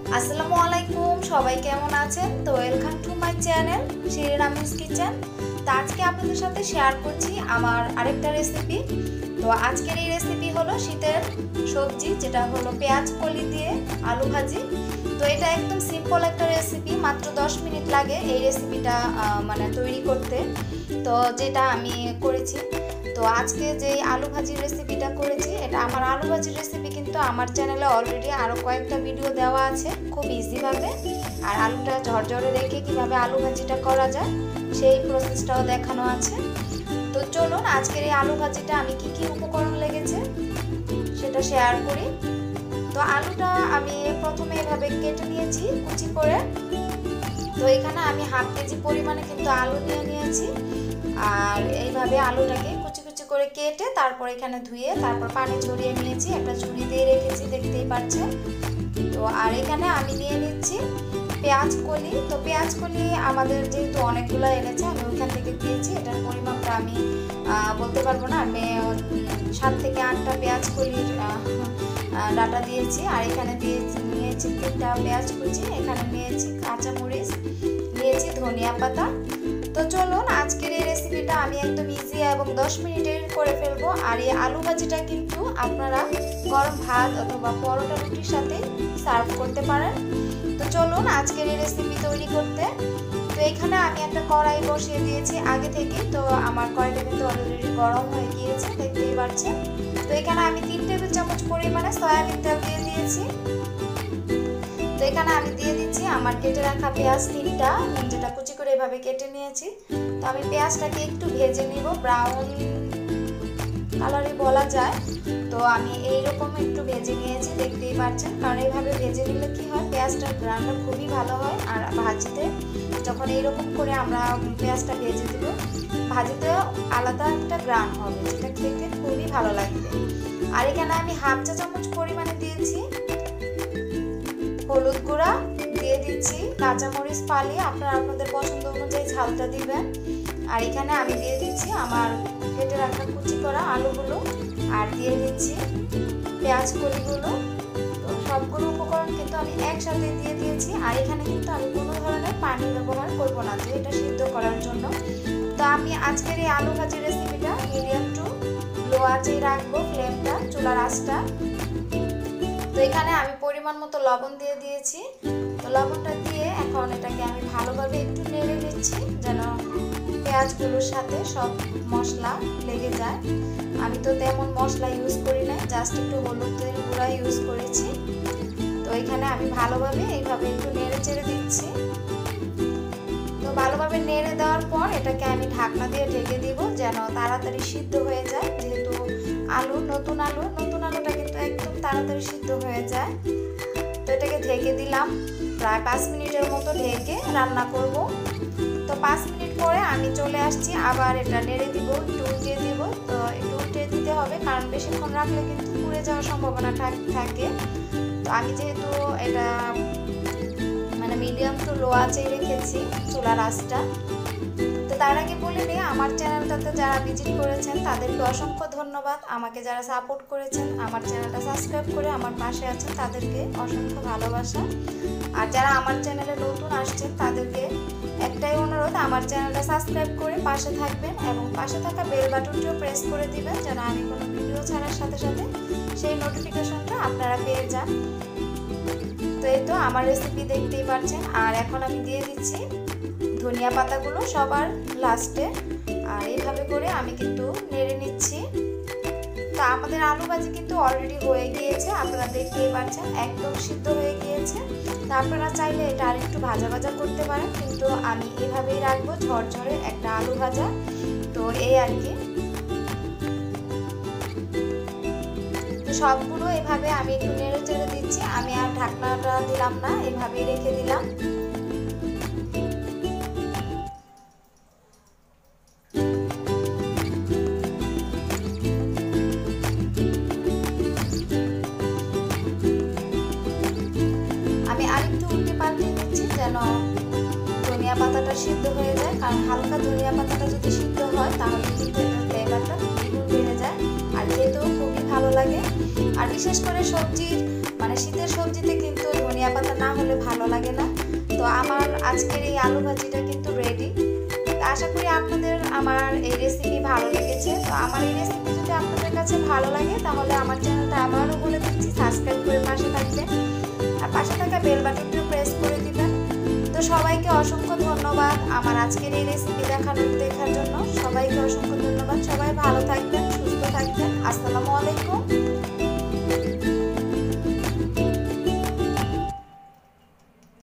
আসসালামু আলাইকুম, সবাই কেমন আছেন? তো ওয়েলকাম টু মাই চ্যানেল শিরিনামিস কিচেন। তো আজকে আপনাদের সাথে শেয়ার করছি আমার আরেকটা রেসিপি। তো আজকের এই রেসিপি হলো শীতের সবজি, যেটা হলো পেঁয়াজ কলি দিয়ে আলু ভাজি। তো এটা একদম সিম্পল একটা রেসিপি, মাত্র 10 মিনিট লাগে এই রেসিপিটা তৈরি করতে। তো যেটা আমি করেছি, তো আজকে যে আলু ভাজির রেসিপিটা করেছি, এটা আমার আলু ভাজির রেসিপি কিন্তু আমার চ্যানেলে অলরেডি আরও কয়েকটা ভিডিও দেওয়া আছে খুব ইজিভাবে। আর আলুটা ঝরঝরে রেখে কিভাবে আলু ভাজিটা করা যায় সেই প্রসেসটাও দেখানো আছে। তো চলুন আজকের এই আলু ভাজিটা আমি কি কি উপকরণ লেগেছে সেটা শেয়ার করি। তো আলুটা আমি প্রথমে এভাবে কেটে নিয়েছি কুচি করে। তো এখানে আমি হাফ কেজি পরিমাণে কিন্তু আলু নিয়েছি। আর এইভাবে আলুটাকে কুচি কুচি করে কেটে তারপর এখানে ধুয়ে তারপর পানি ঝরিয়ে নিয়েছি, একটা ঝুড়ি দিয়ে রেখেছি, দেখতেই পাচ্ছেন। তো আর এখানে আমি নিয়ে নিচ্ছি পেঁয়াজ কলি। তো পেঁয়াজ কলি আমাদের যেহেতু অনেকগুলো এনেছে, আমি ওইখান থেকে দিয়েছি। এটার পরিমাপটা আমি বলতে পারবো না, আমি 7 থেকে 8টা পেঁয়াজ কলির ডাটা দিয়েছি। আর এখানে নিয়েছি 3টা পেঁয়াজ কুচি, এখানে নিয়েছি কাঁচামরিচ, নিয়েছি ধনিয়া পাতা। তো চলুন আজকের এই রেসিপিটা আমি একদম ইজি এবং 10 মিনিটের করে ফেলবো। আর এই আলু ভাজিটা কিন্তু আপনারা গরম ভাত অথবা পরোটা রুটির সাথে সার্ভ করতে পারেন। তো চলুন আজকের এই রেসিপি তৈরি করতে। তো এখানে আমি একটা কড়াই বসিয়ে দিয়েছি আগে থেকে। তো আমার কড়াইটা কিন্তু অলরেডি গরম হয়ে গিয়েছে, দেখতেই পাচ্ছেন। তো এখানে আমি 3 টেবিল চামচ পরিমাণে সয়াবিন তেল দিয়ে দিয়েছি। তো এখানে আমি দিয়ে দিচ্ছি আমার কেটে রাখা পেঁয়াজ 3টা, যেটা কুচি করে এভাবে কেটে নিয়েছি। তো আমি পেঁয়াজটাকে একটু ভেজে নিব, ব্রাউন কালারে বলা যায়। তো আমি এইরকম একটু ভেজে নিয়েছি, দেখতেই পাচ্ছেন। কারণ এইভাবে ভেজে নিলে কি হয়, পেঁয়াজটার গ্রানটা খুবই ভালো হয়। আর ভাজিতে যখন এইরকম করে আমরা পেঁয়াজটা ভেজে দেব, ভাজিতে আলাদা একটা গ্রান হবে, যেটা খেতে খুবই ভালো লাগবে। আর এখানে আমি হাফ চা চামচ পরিমাণে দিয়েছি হলুদ গুঁড়া, দিয়ে দিচ্ছি কাঁচামরিচ ফালি, আপনারা আপনাদের পছন্দ অনুযায়ী ঝালটা দিবেন। আর এখানে আমি দিয়ে দিচ্ছি আমার কেটে রাখা কুচি করা আলুগুলো, আর দিয়ে দিচ্ছি পেঁয়াজ কলিগুলো। তো সবগুলো উপকরণ কিন্তু আমি একসাথে দিয়ে দিয়েছি। আর এখানে কিন্তু আমি কোনো ধরনের পানি ব্যবহার করব না, যে এটা সিদ্ধ করার জন্য। তো আমি আজকের এই আলু ভাজির রেসিপিটা মিডিয়াম টু লো আঁচে রাখবো ফ্লেমটা, চুলার আঁচটা। তো এখানে আমি পরিমাণ মতো লবণ দিয়ে দিয়েছি। তো লবণটা দিয়ে এখন এটাকে আমি ভালোভাবে একটু নেড়ে নিচ্ছি, যেন পেঁয়াজগুলোর সাথে সব মশলা লেগে যায়। আমি তো তেমন মশলা ইউজ করি না, জাস্ট একটু হলুদের গুঁড়া ইউজ করেছি। তো এখানে আমি ভালোভাবে এইভাবে একটু নেড়ে চেড়ে দিচ্ছি। তো ভালোভাবে নেড়ে দেওয়ার পর এটাকে আমি ঢাকনা দিয়ে ঢেকে দিব, যেন তাড়াতাড়ি সিদ্ধ হয়ে যায়। যেহেতু নতুন আলুটা কিন্তু একদম তাড়াতাড়ি সিদ্ধ হয়ে যায়। তো এটাকে ঢেকে দিলাম, প্রায় 5 মিনিটের মতো ঢেকে রান্না করব। তো 5 মিনিট পরে আমি চলে আসছি, আবার এটা নেড়ে দিব, একটু উল্টে দিব। তো একটু উল্টে দিতে হবে, কারণ বেশিক্ষণ রাখলে কিন্তু পুড়ে যাওয়ার সম্ভাবনা থাকে। তো আমি যেহেতু এটা মিডিয়াম টু লো আঁচেই রেখেছি চুলার আঁচটা। তো তার আগে বলে নিই, আমার চ্যানেলটাতে যারা ভিজিট করেছেন তাদেরকে অসংখ্য ধন্যবাদ। আমাকে যারা সাপোর্ট করেছেন, আমার চ্যানেলটা সাবস্ক্রাইব করে আমার পাশে আছেন, তাদেরকে অসংখ্য ভালোবাসা। আর যারা আমার চ্যানেলে নতুন আসছেন তাদেরকে একটাই অনুরোধ, আমার চ্যানেলটা সাবস্ক্রাইব করে পাশে থাকবেন এবং পাশে থাকা বেল বাটনটিও প্রেস করে দিবেন, যেন আমি কোনো ভিডিও ছাড়ার সাথে সাথে সেই নোটিফিকেশনটা আপনারা পেয়ে যান। তো এই তো আমার রেসিপি দেখতেই পাচ্ছেন। আর এখন আমি দিয়ে দিচ্ছি ধনিয়া পাতাগুলো সবার লাস্টে। আর এইভাবে করে আমি কিন্তু নেড়ে নিচ্ছি। তো আমাদের আলু ভাজি কিন্তু অলরেডি হয়ে গিয়েছে, আপনারা দেখতেই পাচ্ছেন, একদম সিদ্ধ হয়ে গিয়েছে। তো আপনারা চাইলে এটা আর একটু ভাজা ভাজা করতে পারেন, কিন্তু আমি এভাবেই রাখবো ঝরঝরে একটা আলু ভাজা। তো এই আর কি, সবগুলো এভাবে আমি একটু নেড়ে চেড়ে দিচ্ছি। আমি আর ঢাকনাটা দিলাম না, এভাবেই রেখে দিলাম। আমি আরেকটু উল্টে পাল্টে দিচ্ছি, যেন ধনিয়া পাতাটা সিদ্ধ হয়ে যায়। কারণ হালকা ধনিয়া পাতাটা যদি সিদ্ধ হয় তাহলে কিন্তু এটার ফ্লেভারটা দ্বিগুণ বেড়ে যায় আর খেতেও খুবই ভালো লাগে। আর বিশেষ করে সবজির মানে শীতের সবজিতে কিন্তু ধনিয়া পাতা না হলে ভালো লাগে না। তো আমার আজকের এই আলু ভাজিটা কিন্তু রেডি। আশা করি আপনাদের আমার এই রেসিপি ভালো লেগেছে। তো আমার এই রেসিপি যদি আপনাদের কাছে ভালো লাগে তাহলে আমার চ্যানেলটা আবারও বলে দিচ্ছি, সাবস্ক্রাইব করে পাশে থাকবেন আর পাশে থাকা বেল বাটনটিও প্রেস করে দিবেন। তো সবাইকে অসংখ্য ধন্যবাদ আমার আজকের এই রেসিপি দেখার জন্য। সবাইকে অসংখ্য ধন্যবাদ। সবাই ভালো থাকবেন, সুস্থ থাকবেন। আসসালামু আলাইকুম।